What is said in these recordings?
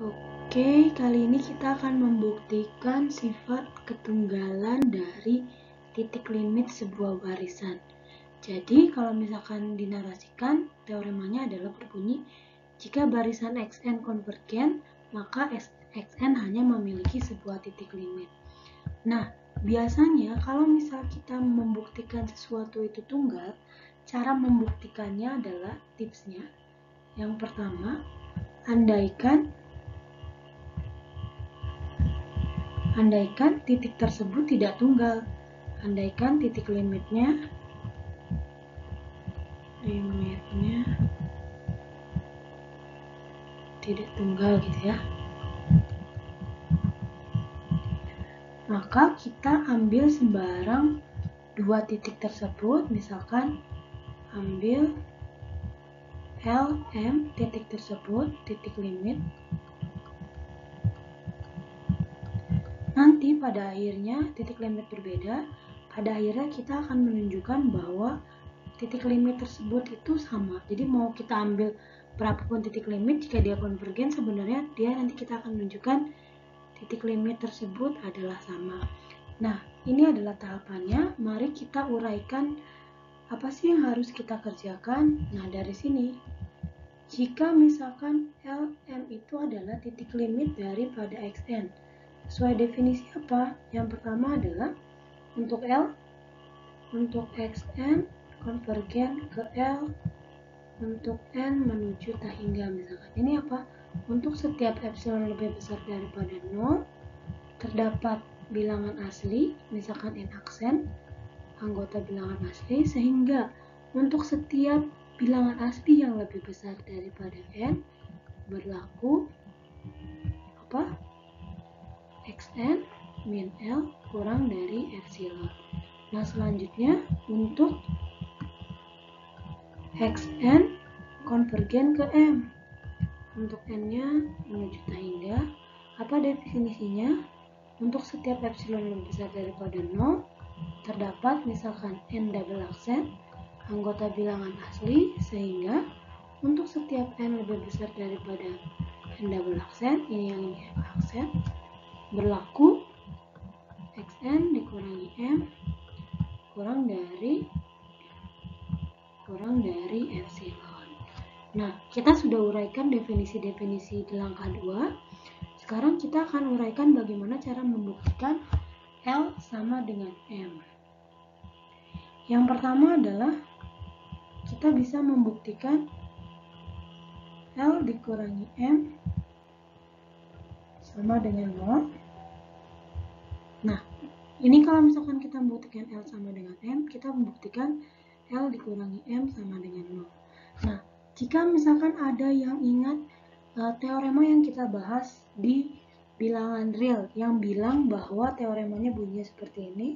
Oke, kali ini kita akan membuktikan sifat ketunggalan dari titik limit sebuah barisan. Jadi, kalau misalkan dinarasikan, teoremanya adalah berbunyi, jika barisan Xn konvergen, maka Xn hanya memiliki sebuah titik limit. Nah, biasanya kalau misal kita membuktikan sesuatu itu tunggal, cara membuktikannya adalah tipsnya. Yang pertama, andaikan titik tersebut tidak tunggal, andaikan titik limitnya tidak tunggal gitu ya, maka kita ambil sembarang dua titik tersebut, misalkan ambil L, M, titik tersebut, titik limit. Nanti pada akhirnya titik limit berbeda, pada akhirnya kita akan menunjukkan bahwa titik limit tersebut itu sama. Jadi mau kita ambil berapapun titik limit, jika dia konvergen, sebenarnya dia nanti kita akan menunjukkan titik limit tersebut adalah sama. Nah, ini adalah tahapannya. Mari kita uraikan apa sih yang harus kita kerjakan. Nah, dari sini, jika misalkan LM itu adalah titik limit daripada Xn, sesuai definisi apa? Yang pertama adalah untuk L, untuk Xn konvergen ke L, untuk N menuju tak hingga, misalkan. Ini apa? Untuk setiap epsilon lebih besar daripada 0, terdapat bilangan asli, misalkan N aksen, anggota bilangan asli, sehingga untuk setiap bilangan asli yang lebih besar daripada N, berlaku apa? Xn min L kurang dari epsilon. Nah, selanjutnya untuk Xn konvergen ke M. Untuk N-nya menuju tak hingga. Apa definisinya? Untuk setiap epsilon lebih besar daripada 0, terdapat misalkan N double aksen, anggota bilangan asli, sehingga untuk setiap N lebih besar daripada N double aksen, ini yang ini aksen, berlaku Xn dikurangi M kurang dari epsilon. Nah, kita sudah uraikan definisi-definisi di langkah 2. Sekarang kita akan uraikan bagaimana cara membuktikan L sama dengan M. Yang pertama adalah kita bisa membuktikan L dikurangi M sama dengan 0. Nah, ini kalau misalkan kita membuktikan L sama dengan M, kita membuktikan L dikurangi M sama dengan 0. Nah, jika misalkan ada yang ingat teorema yang kita bahas di bilangan real, yang bilang bahwa teoremanya bunyinya seperti ini.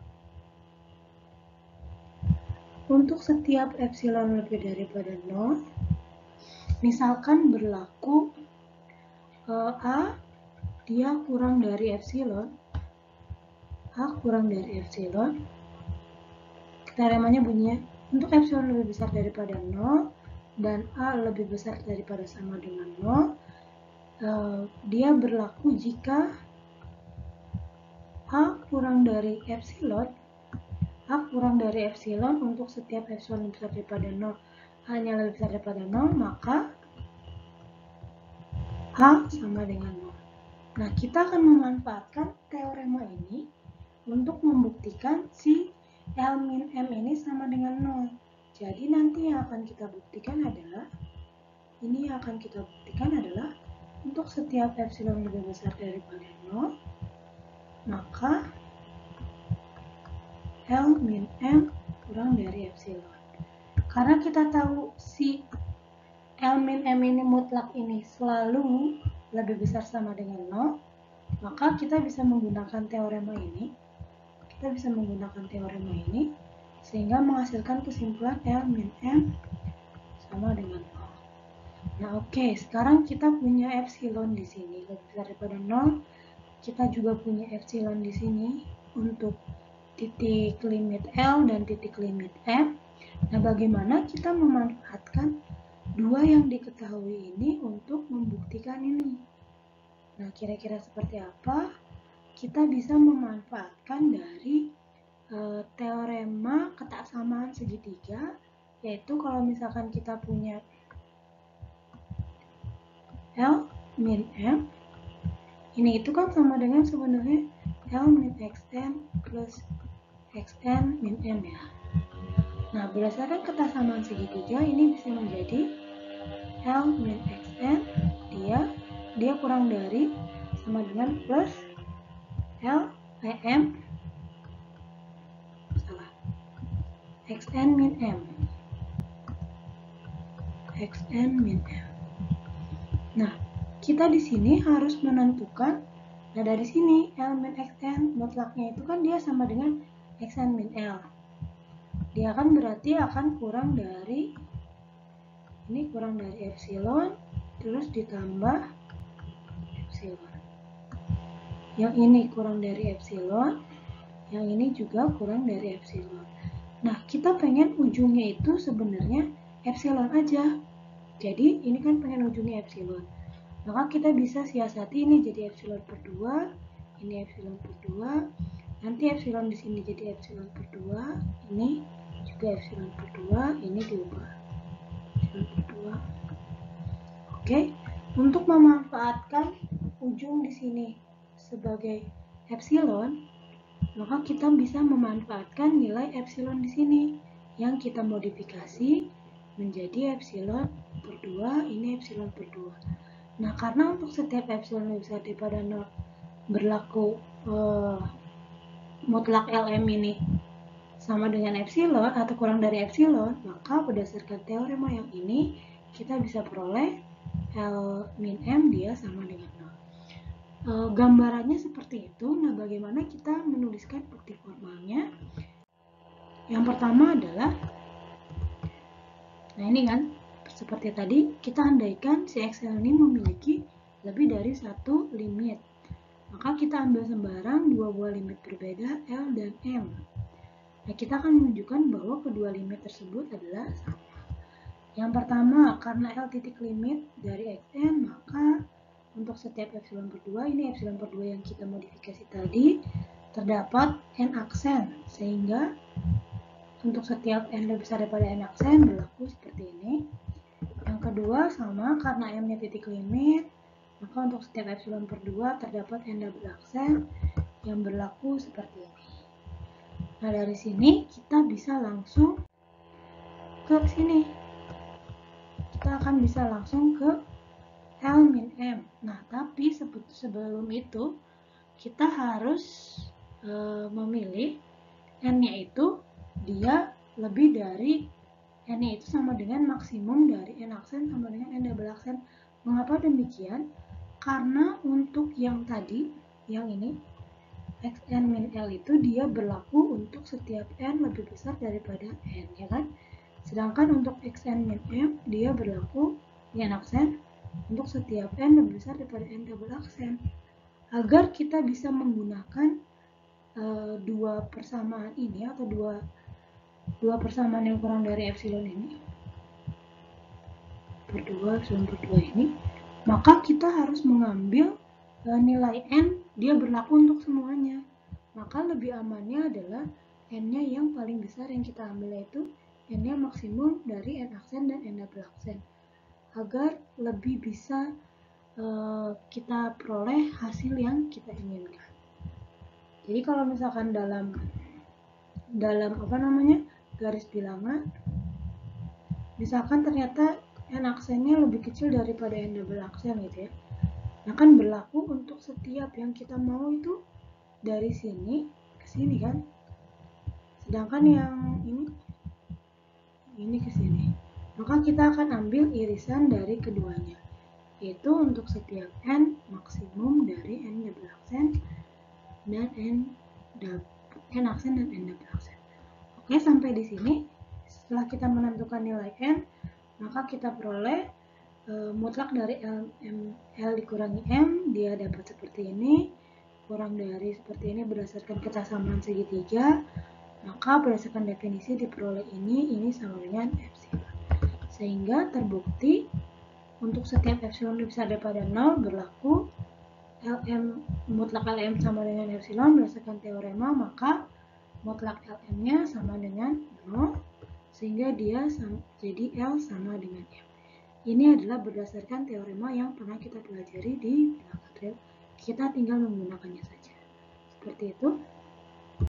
Untuk setiap epsilon lebih daripada 0, misalkan berlaku A dia kurang dari epsilon, A kurang dari epsilon, teoremanya bunyinya untuk epsilon lebih besar daripada 0 dan A lebih besar daripada sama dengan 0, dia berlaku jika A kurang dari epsilon, untuk setiap epsilon lebih besar daripada 0, A-nya lebih besar daripada 0, maka A sama dengan 0. Nah, kita akan memanfaatkan teorema ini untuk membuktikan si L min M ini sama dengan 0. Jadi nanti yang akan kita buktikan adalah, untuk setiap epsilon lebih besar daripada 0, maka L min M kurang dari epsilon. Karena kita tahu si L min M ini mutlak ini selalu lebih besar sama dengan 0, maka kita bisa menggunakan teorema ini. Sehingga menghasilkan kesimpulan L min M sama dengan 0. Nah, oke, sekarang kita punya epsilon di sini lebih besar daripada 0. Kita juga punya epsilon di sini untuk titik limit L dan titik limit M. Nah, bagaimana kita memanfaatkan dua yang diketahui ini untuk membuktikan ini? Nah, kira-kira seperti apa? Kita bisa memanfaatkan dari teorema ketaksamaan segitiga, yaitu kalau misalkan kita punya L min M, ini itu kan sama dengan sebenarnya L min Xn plus Xn min M ya. Nah, berdasarkan ketaksamaan segitiga, ini bisa menjadi L min Xn, dia kurang dari sama dengan plus L M Xn min M. Xn min M. Nah, kita di sini harus menentukan, nah dari sini L min Xn mutlaknya itu kan dia sama dengan Xn min L. Dia kan berarti akan kurang dari, ini kurang dari epsilon, terus ditambah epsilon. Yang ini kurang dari epsilon, yang ini juga kurang dari epsilon. Nah, kita pengen ujungnya itu sebenarnya epsilon aja. Jadi, ini kan pengen ujungnya epsilon. Maka kita bisa siasati ini jadi epsilon per 2, ini epsilon per 2. Nanti epsilon di sini jadi epsilon per 2, ini juga epsilon per 2, ini diubah epsilon per 2. Oke, untuk memanfaatkan ujung di sini sebagai epsilon, maka kita bisa memanfaatkan nilai epsilon di sini yang kita modifikasi menjadi epsilon per 2, ini epsilon per 2. Nah, karena untuk setiap epsilon lebih besar daripada 0 berlaku mutlak Lm ini sama dengan epsilon atau kurang dari epsilon, maka berdasarkan teorema yang ini kita bisa peroleh L min M dia sama dengan 0. Gambarannya seperti itu. Nah, bagaimana kita menuliskan bukti formalnya? Yang pertama adalah, nah ini kan seperti tadi kita andaikan si XL ini memiliki lebih dari satu limit, maka kita ambil sembarang dua buah limit berbeda L dan M. Nah, kita akan menunjukkan bahwa kedua limit tersebut adalah sama. Yang pertama, karena L titik limit dari Xn, maka untuk setiap epsilon per 2, ini epsilon per 2 yang kita modifikasi tadi, terdapat n aksen, sehingga untuk setiap n lebih besar daripada n aksen berlaku seperti ini. Yang kedua, sama, karena m-nya titik limit, maka untuk setiap epsilon per 2 terdapat n double aksen yang berlaku seperti ini. Nah, dari sini kita bisa langsung ke sini. Kita akan bisa langsung ke L min M. Nah, tapi sebelum itu kita harus memilih N-nya itu dia lebih dari N-nya itu sama dengan maksimum dari N aksen sama dengan N double aksen. Mengapa demikian? Karena untuk yang tadi, yang ini Xn min L itu dia berlaku untuk setiap N lebih besar daripada N, ya kan? Sedangkan untuk Xn min M dia berlaku N aksen untuk setiap N lebih besar daripada N double aksen. Agar kita bisa menggunakan dua persamaan ini atau dua persamaan yang kurang dari epsilon ini per 2, epsilon per 2 ini, maka kita harus mengambil nilai N dia berlaku untuk semuanya. Maka lebih amannya adalah N-nya yang paling besar yang kita ambil, yaitu N-nya maksimum dari N aksen dan N double aksen, agar lebih bisa kita peroleh hasil yang kita inginkan. Jadi kalau misalkan dalam garis bilangan, misalkan ternyata N aksennya lebih kecil daripada N double aksen gitu ya, nah kan berlaku untuk setiap yang kita mau itu dari sini ke sini kan, sedangkan yang ini ke sini, maka kita akan ambil irisan dari keduanya, yaitu untuk setiap N maksimum dari N double aksen dan N aksen dan N double aksen. Oke, sampai di sini. Setelah kita menentukan nilai N, maka kita peroleh mutlak dari L dikurangi M, dia dapat seperti ini, kurang dari seperti ini berdasarkan kesamaan segitiga, maka berdasarkan definisi diperoleh ini sama dengan epsilon. Sehingga terbukti untuk setiap epsilon lebih besar daripada 0 berlaku LM mutlak LM sama dengan epsilon berdasarkan teorema, maka mutlak LM-nya sama dengan 0, sehingga dia jadi L sama dengan M. Ini adalah berdasarkan teorema yang pernah kita pelajari di belakang. Kita tinggal menggunakannya saja. Seperti itu.